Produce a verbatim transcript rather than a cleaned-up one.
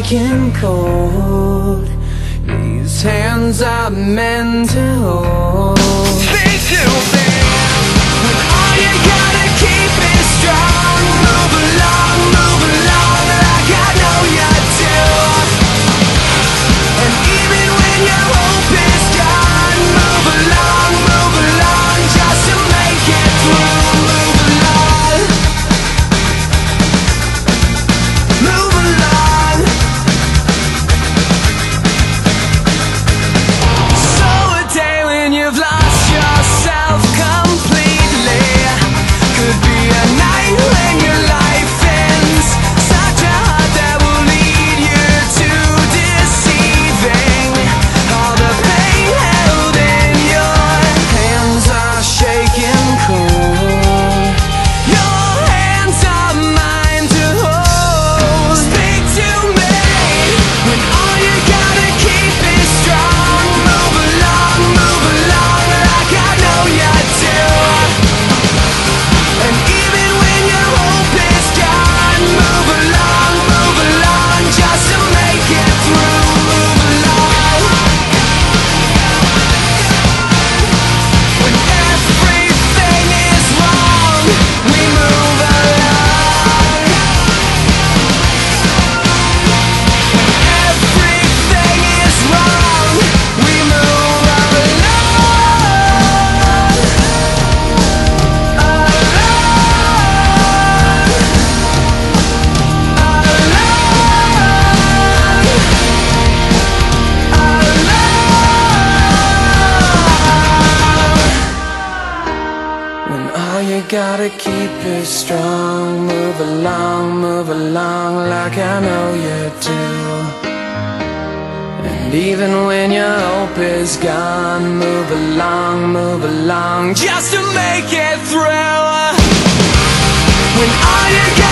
shaking cold. These hands are meant to hold. Speak to me when all you gotta keep is strong. Move along, move along like I know you do. And even when your hope is gone, move along, move along just to make it through. Move along, move along. So a day when you've lost yourself completely could be a night when your life ends. Such a heart that will lead you to deceiving. All the pain held in your hands are shaking cold. Your hands are mine to hold. Speak to me when all you gotta keep is strong. Move along, move along like I know you do. And even when your hope is gone, move along, move along just to make it through. Move along when everything is wrong. We move along. Everything is wrong. We move along. When all you gotta keep is strong, move along, move along like I know you do. And even when your hope is gone, move along, move along just to make it through. When all you got